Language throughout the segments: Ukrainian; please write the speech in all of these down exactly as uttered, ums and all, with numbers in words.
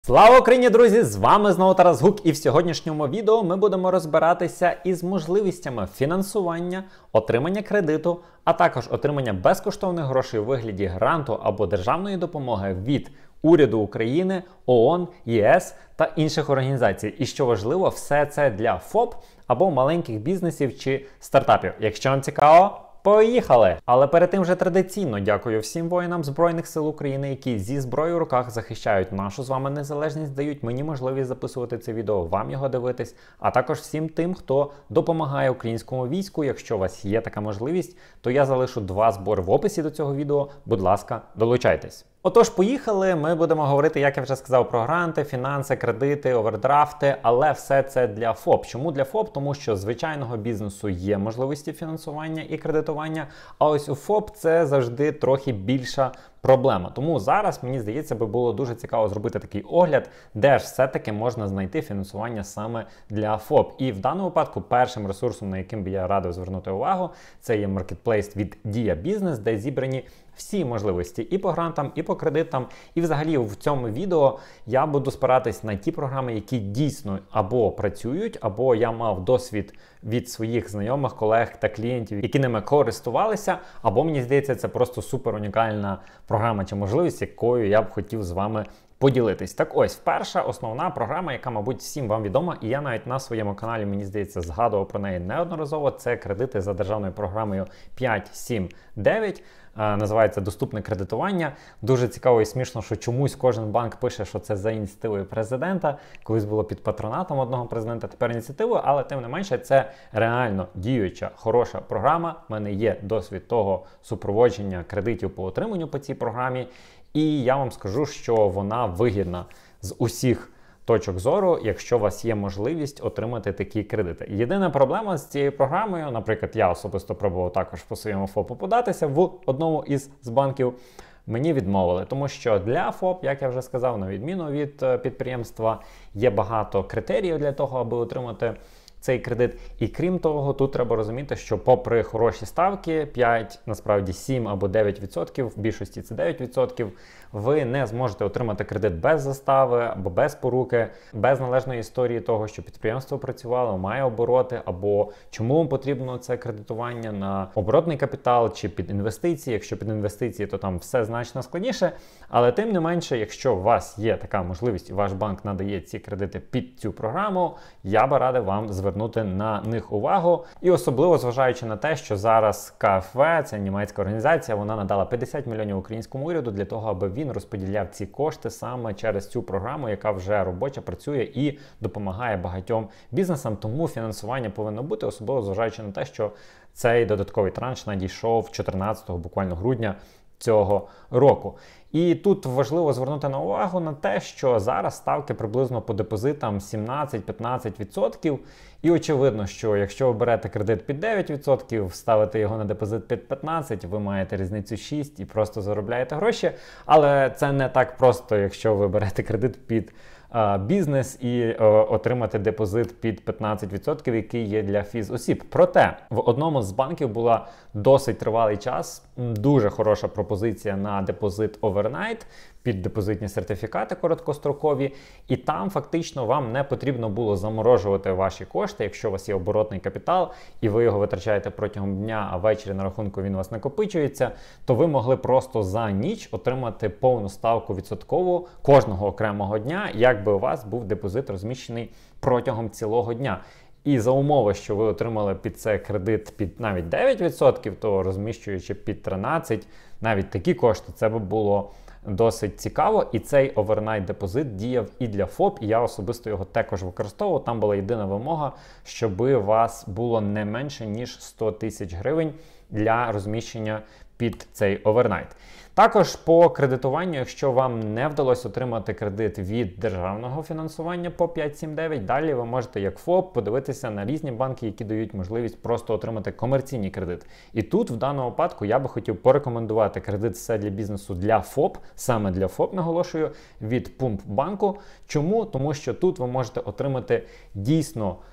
Слава Україні, друзі! З вами знову Тарас Гук, і в сьогоднішньому відео ми будемо розбиратися із можливостями фінансування, отримання кредиту, а також отримання безкоштовних грошей у вигляді гранту або державної допомоги від уряду України, ООН, ЄС та інших організацій. І що важливо, все це для ФОП або маленьких бізнесів чи стартапів. Якщо вам цікаво, поїхали! Але перед тим вже традиційно дякую всім воїнам Збройних сил України, які зі зброєю в руках захищають нашу з вами незалежність, дають мені можливість записувати це відео, вам його дивитись, а також всім тим, хто допомагає українському війську. Якщо у вас є така можливість, то я залишу два збори в описі до цього відео. Будь ласка, долучайтесь. Отож, поїхали, ми будемо говорити, як я вже сказав, про гранти, фінанси, кредити, овердрафти, але все це для ФОП. Чому для ФОП? Тому що звичайного бізнесу є можливості фінансування і кредитування, а ось у ФОП це завжди трохи більша проблема. Тому зараз, мені здається, би було дуже цікаво зробити такий огляд, де ж все-таки можна знайти фінансування саме для ФОП. І в даному випадку першим ресурсом, на яким би я радив звернути увагу, це є маркетплейс від Дія Бізнес, де зібрані всі можливості і по грантам, і по кредитам. І взагалі в цьому відео я буду спиратись на ті програми, які дійсно або працюють, або я мав досвід від своїх знайомих, колег та клієнтів, які ними користувалися, або мені здається, це просто супер унікальна програма чи можливість, якою я б хотів з вами поділитись. Так ось, перша основна програма, яка, мабуть, всім вам відома, і я навіть на своєму каналі, мені здається, згадував про неї неодноразово, це кредити за державною програмою п'ять сім дев'ять. Називається «Доступне кредитування». Дуже цікаво і смішно, що чомусь кожен банк пише, що це за ініціативою президента. Колись було під патронатом одного президента, тепер ініціативою, але тим не менше це реально діюча, хороша програма. У мене є досвід того супроводження кредитів по отриманню по цій програмі. І я вам скажу, що вона вигідна з усіх точок зору, якщо у вас є можливість отримати такі кредити. Єдина проблема з цією програмою, наприклад, я особисто пробував також по своєму ФОПу податися в одному із з банків, мені відмовили, тому що для ФОП, як я вже сказав, на відміну від підприємства, є багато критеріїв для того, аби отримати цей кредит. І крім того, тут треба розуміти, що попри хороші ставки, п'ять, насправді сім або дев'ять відсотків, в більшості це дев'ять відсотків, ви не зможете отримати кредит без застави або без поруки, без належної історії того, що підприємство працювало, має обороти, або чому вам потрібно це кредитування на оборотний капітал чи під інвестиції. Якщо під інвестиції, то там все значно складніше. Але тим не менше, якщо у вас є така можливість і ваш банк надає ці кредити під цю програму, я би радив вам звернути на них увагу. І особливо зважаючи на те, що зараз КФВ, це німецька організація, вона надала п'ятдесят мільйонів українському уряду для того, аби він розподіляв ці кошти саме через цю програму, яка вже робоча, працює і допомагає багатьом бізнесам. Тому фінансування повинно бути, особливо зважаючи на те, що цей додатковий транш надійшов чотирнадцятого буквально грудня цього року. І тут важливо звернути на увагу на те, що зараз ставки приблизно по депозитам сімнадцять-п'ятнадцять відсотків. І очевидно, що якщо ви берете кредит під дев'ять відсотків, ставите його на депозит під п'ятнадцять, ви маєте різницю шість і просто заробляєте гроші. Але це не так просто, якщо ви берете кредит під бізнес і о, отримати депозит під п'ятнадцять відсотків, який є для фізосіб. Проте в одному з банків була досить тривалий час дуже хороша пропозиція на депозит овернайт під депозитні сертифікати короткострокові, і там фактично вам не потрібно було заморожувати ваші кошти, якщо у вас є оборотний капітал і ви його витрачаєте протягом дня, а ввечері на рахунку він у вас накопичується, то ви могли просто за ніч отримати повну ставку відсоткову кожного окремого дня, якби у вас був депозит розміщений протягом цілого дня. І за умови, що ви отримали під це кредит під навіть дев'ять відсотків, то розміщуючи під тринадцять, навіть такі кошти, це би було досить цікаво. І цей овернайт депозит діяв і для ФОП, і я особисто його також використовував. Там була єдина вимога, щоб у вас було не менше, ніж сто тисяч гривень для розміщення під цей овернайт. Також по кредитуванню, якщо вам не вдалося отримати кредит від державного фінансування по п'ять сім дев'ять, далі ви можете як ФОП подивитися на різні банки, які дають можливість просто отримати комерційний кредит. І тут в даному випадку я би хотів порекомендувати кредит «Все для бізнесу» для ФОП, саме для ФОП, наголошую, від Пумп банку. Чому? Тому що тут ви можете отримати дійсно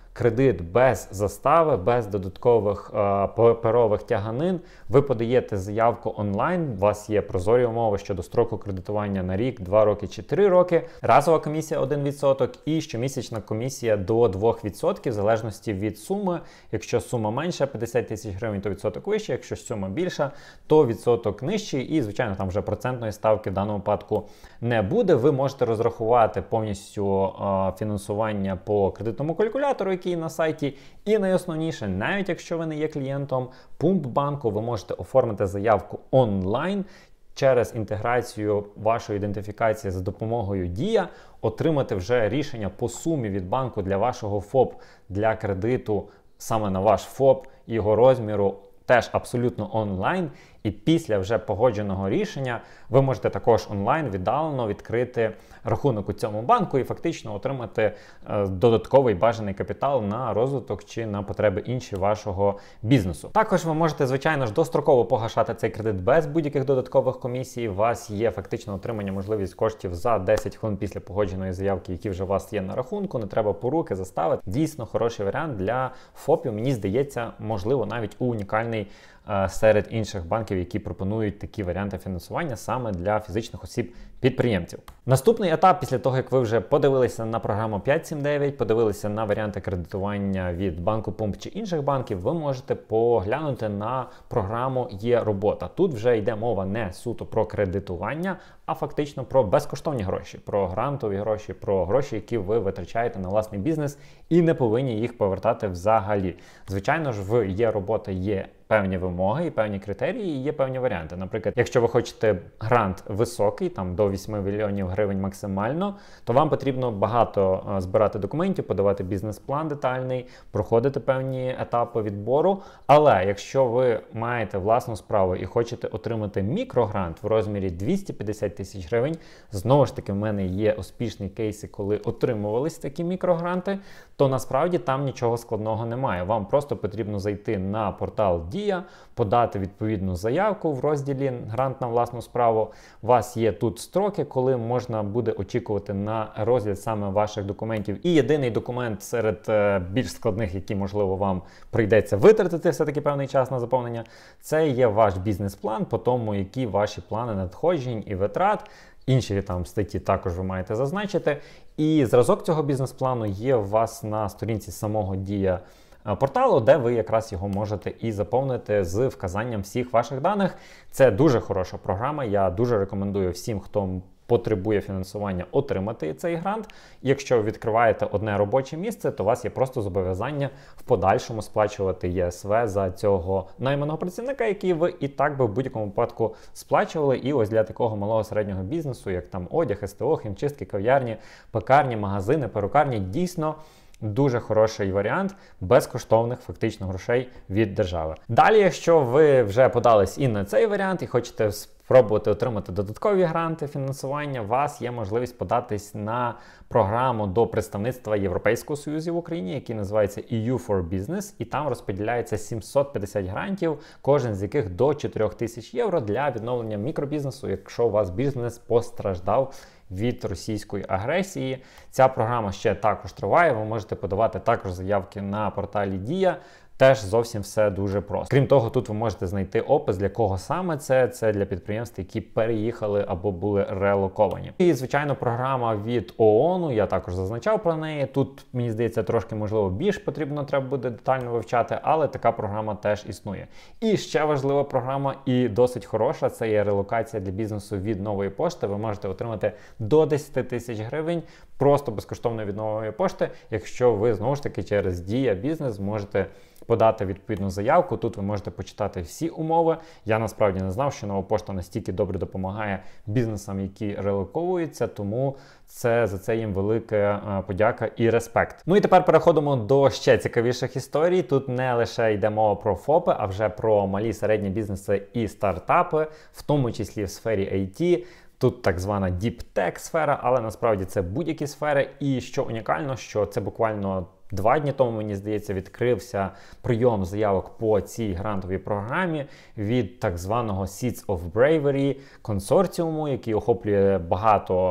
кредит без застави, без додаткових е, паперових тяганин. Ви подаєте заявку онлайн, у вас є прозорі умови щодо строку кредитування на рік, два роки чи три роки. Разова комісія один відсоток і щомісячна комісія до двох відсотків в залежності від суми. Якщо сума менша п'ятдесят тисяч гривень, то відсоток вищий, якщо сума більша, то відсоток нижчий і, звичайно, там вже процентної ставки в даному випадку не буде. Ви можете розрахувати повністю е, фінансування по кредитному калькулятору, який на сайті. І найосновніше, навіть якщо ви не є клієнтом Пумп-банку, ви можете оформити заявку онлайн через інтеграцію вашої ідентифікації за допомогою Дія, отримати вже рішення по сумі від банку для вашого ФОП, для кредиту саме на ваш ФОП, його розміру, теж абсолютно онлайн. І після вже погодженого рішення ви можете також онлайн віддалено відкрити рахунок у цьому банку і фактично отримати е, додатковий бажаний капітал на розвиток чи на потреби інші вашого бізнесу. Також ви можете, звичайно ж, достроково погашати цей кредит без будь-яких додаткових комісій. У вас є фактично отримання можливість коштів за десять хвилин після погодженої заявки, які вже у вас є на рахунку. Не треба поруки, застави. Дійсно хороший варіант для ФОПів. Мені здається, можливо, навіть унікальний серед інших банків, які пропонують такі варіанти фінансування саме для фізичних осіб-підприємців. Наступний етап, після того, як ви вже подивилися на програму п'ять сім дев'ять, подивилися на варіанти кредитування від банку Пумп чи інших банків, ви можете поглянути на програму «Є робота». Тут вже йде мова не суто про кредитування, а фактично про безкоштовні гроші, про грантові гроші, про гроші, які ви витрачаєте на власний бізнес і не повинні їх повертати взагалі. Звичайно ж, в «Є робота» є певні вимоги і певні критерії, і є певні варіанти. Наприклад, якщо ви хочете грант високий, там до вісьми мільйонів гривень максимально, то вам потрібно багато збирати документів, подавати бізнес-план детальний, проходити певні етапи відбору. Але якщо ви маєте власну справу і хочете отримати мікрогрант в розмірі двісті п'ятдесят тисяч гривень, знову ж таки, в мене є успішні кейси, коли отримувались такі мікрогранти, то насправді там нічого складного немає. Вам просто потрібно зайти на портал Дія, подати відповідну заявку в розділі «Грант на власну справу». У вас є тут строки, коли можна буде очікувати на розгляд саме ваших документів. І єдиний документ серед е, більш складних, який, можливо, вам прийдеться витратити все-таки певний час на заповнення, це є ваш бізнес-план, по тому, які ваші плани надходжень і витрат. Інші там статті також ви маєте зазначити. І зразок цього бізнес-плану є у вас на сторінці самого Дія порталу, де ви якраз його можете і заповнити з вказанням всіх ваших даних. Це дуже хороша програма, я дуже рекомендую всім, хто потребує фінансування, отримати цей грант. Якщо ви відкриваєте одне робоче місце, то у вас є просто зобов'язання в подальшому сплачувати Є Ес В за цього найманого працівника, який ви і так би в будь-якому випадку сплачували. І ось для такого малого середнього бізнесу, як там одяг, ес те о, хімчистки, кав'ярні, пекарні, магазини, перукарні, дійсно дуже хороший варіант безкоштовних фактично грошей від держави. Далі, якщо ви вже подались і на цей варіант і хочете спробувати отримати додаткові гранти фінансування, у вас є можливість податись на програму до представництва Європейського Союзу в Україні, який називається і ю for Business, і там розподіляється сімсот п'ятдесят грантів, кожен з яких до чотирьох тисяч євро для відновлення мікробізнесу, якщо у вас бізнес постраждав від російської агресії. Ця програма ще також триває, ви можете подавати також заявки на порталі Дія. Теж зовсім все дуже просто. Крім того, тут ви можете знайти опис, для кого саме це. Це для підприємств, які переїхали або були релоковані. І, звичайно, програма від ООНу, я також зазначав про неї. Тут, мені здається, трошки, можливо, більш потрібно треба буде детально вивчати, але така програма теж існує. І ще важлива програма, і досить хороша, це є релокація для бізнесу від Нової пошти. Ви можете отримати до десять тисяч гривень просто безкоштовно від Нової пошти, якщо ви, знову ж таки, через Дія Бізнес зможете подати відповідну заявку. Тут ви можете почитати всі умови. Я насправді не знав, що Нова пошта настільки добре допомагає бізнесам, які релоковуються, тому це за це їм велика подяка і респект. Ну і тепер переходимо до ще цікавіших історій. Тут не лише йде мова про ФОПи, а вже про малі середні бізнеси і стартапи, в тому числі в сфері ай ті. Тут так звана Deep Tech сфера, але насправді це будь-які сфери. І що унікально, що це буквально два дні тому, мені здається, відкрився прийом заявок по цій грантовій програмі від так званого Seeds of Bravery консорціуму, який охоплює багато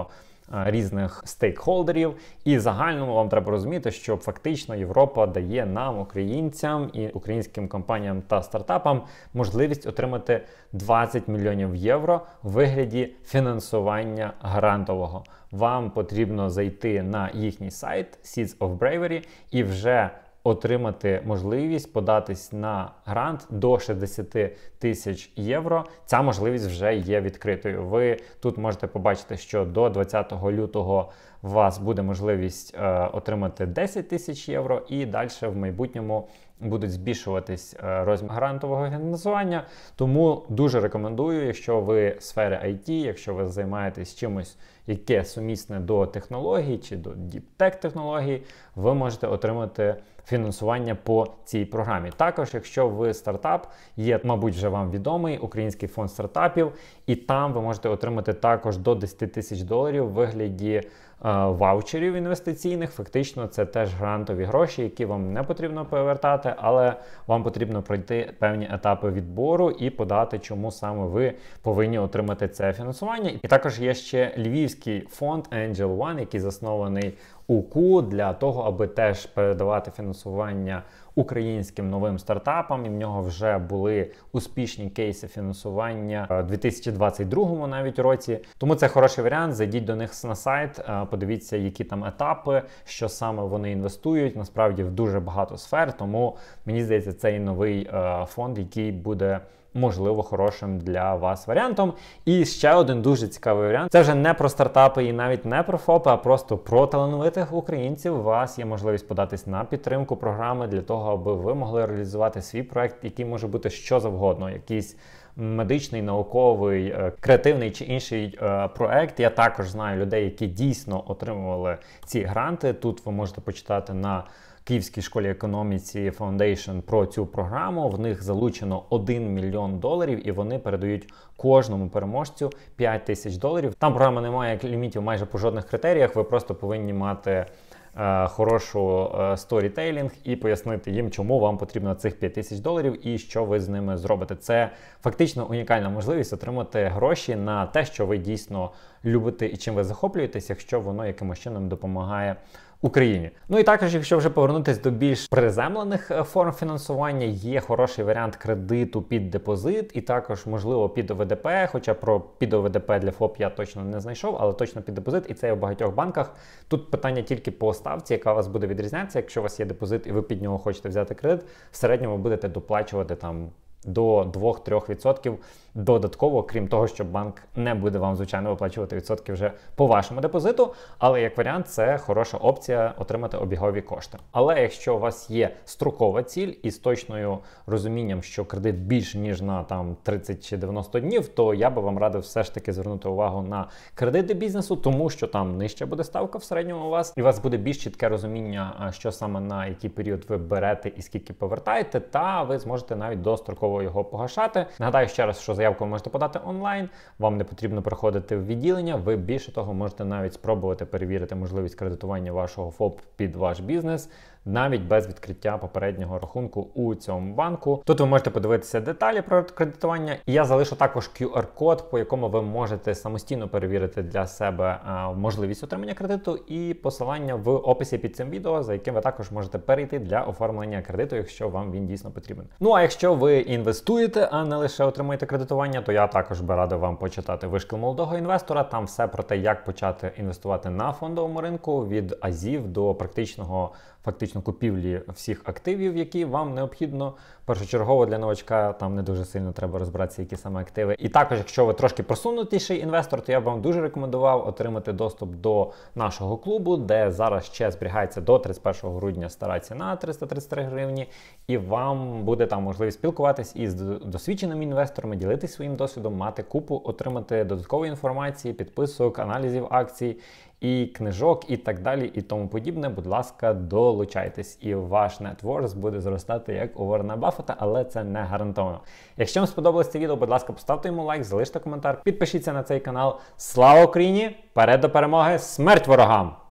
різних стейкхолдерів. І загальному вам треба розуміти, що фактично Європа дає нам, українцям і українським компаніям та стартапам можливість отримати двадцять мільйонів євро в вигляді фінансування грантового. Вам потрібно зайти на їхній сайт Seeds of Bravery і вже отримати можливість податись на грант до шістдесят тисяч євро. Ця можливість вже є відкритою. Ви тут можете побачити, що до двадцятого лютого у вас буде можливість е, отримати десять тисяч євро, і далі в майбутньому будуть збільшуватись е, розмір грантового фінансування. Тому дуже рекомендую, якщо ви в сфері ай ті, якщо ви займаєтесь чимось, яке сумісне до технологій чи до діптек технологій, ви можете отримати фінансування по цій програмі. Також, якщо ви стартап, є, мабуть, вже вам відомий Український фонд стартапів, і там ви можете отримати також до десять тисяч доларів в вигляді е, ваучерів інвестиційних. Фактично, це теж грантові гроші, які вам не потрібно повертати, але вам потрібно пройти певні етапи відбору і подати, чому саме ви повинні отримати це фінансування. І також є ще Львівський фонд Angel One, який заснований у КУ для того, аби теж передавати фінансування українським новим стартапам. І в нього вже були успішні кейси фінансування у дві тисячі двадцять другому навіть році. Тому це хороший варіант. Зайдіть до них на сайт, подивіться, які там етапи, що саме вони інвестують. Насправді в дуже багато сфер, тому мені здається, цей новий фонд, який буде можливо хорошим для вас варіантом. І ще один дуже цікавий варіант. Це вже не про стартапи і навіть не про ФОПи, а просто про талановитих українців. У вас є можливість податись на підтримку програми для того, аби ви могли реалізувати свій проект, який може бути що завгодно. Якийсь медичний, науковий, креативний чи інший е, проект. Я також знаю людей, які дійсно отримували ці гранти. Тут ви можете почитати на Київській школі економіці Foundation про цю програму. В них залучено один мільйон доларів, і вони передають кожному переможцю п'ять тисяч доларів. Там програма не має лімітів майже по жодних критеріях. Ви просто повинні мати е, хорошу е, сторітейлінг і пояснити їм, чому вам потрібно цих п'ять тисяч доларів і що ви з ними зробите. Це фактично унікальна можливість отримати гроші на те, що ви дійсно любите і чим ви захоплюєтесь, якщо воно якимось чином допомагає Україні. Ну і також, якщо вже повернутися до більш приземлених форм фінансування, є хороший варіант кредиту під депозит і також, можливо, під О В Д П, хоча про під О В Д П для ФОП я точно не знайшов, але точно під депозит, і це є в багатьох банках. Тут питання тільки по ставці, яка у вас буде відрізнятися. Якщо у вас є депозит і ви під нього хочете взяти кредит, в середньому будете доплачувати там до двох-трьох відсотків додатково, крім того, що банк не буде вам, звичайно, виплачувати відсотки вже по вашому депозиту, але як варіант це хороша опція отримати обігові кошти. Але якщо у вас є строкова ціль і з точною розумінням, що кредит більше, ніж на там тридцять чи дев'яносто днів, то я би вам радив все ж таки звернути увагу на кредити бізнесу, тому що там нижче буде ставка в середньому у вас, і у вас буде більш чітке розуміння, що саме на який період ви берете і скільки повертаєте, та ви зможете навіть достроково його погашати. Нагадаю ще раз, що заявку ви можете подати онлайн, вам не потрібно приходити в відділення, ви більше того можете навіть спробувати перевірити можливість кредитування вашого ФОП під ваш бізнес, навіть без відкриття попереднього рахунку у цьому банку. Тут ви можете подивитися деталі про кредитування, і я залишу також кю ар код, по якому ви можете самостійно перевірити для себе а, можливість отримання кредиту, і посилання в описі під цим відео, за яким ви також можете перейти для оформлення кредиту, якщо вам він дійсно потрібен. Ну а якщо ви інвестуєте, а не лише отримуєте кредитування, то я також би радив вам почитати «Вишкіл молодого інвестора». Там все про те, як почати інвестувати на фондовому ринку, від азів до практичного фактично купівлі всіх активів, які вам необхідно. Першочергово для новачка там не дуже сильно треба розбиратися, які саме активи. І також, якщо ви трошки просунутіший інвестор, то я б вам дуже рекомендував отримати доступ до нашого клубу, де зараз ще зберігається до тридцять першого грудня стара ціна триста тридцять три гривні, і вам буде там можливість спілкуватись із досвідченими інвесторами, ділитись своїм досвідом, мати купу, отримати додаткової інформації, підписок, аналізів акцій і книжок, і так далі, і тому подібне. Будь ласка, долучайтесь, і ваш нетворс буде зростати як у Ворена Баффета, але це не гарантовано. Якщо вам сподобалось це відео, будь ласка, поставте йому лайк, залиште коментар, підпишіться на цей канал. Слава Україні! Вперед до перемоги! Смерть ворогам!